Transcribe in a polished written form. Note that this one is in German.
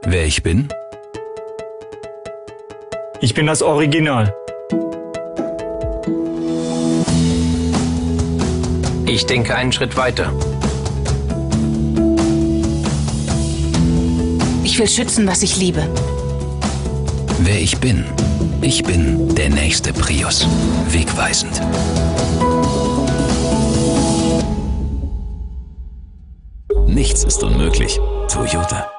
Wer ich bin? Ich bin das Original. Ich denke einen Schritt weiter. Ich will schützen, was ich liebe. Wer ich bin? Ich bin der nächste Prius. Wegweisend. Nichts ist unmöglich. Toyota.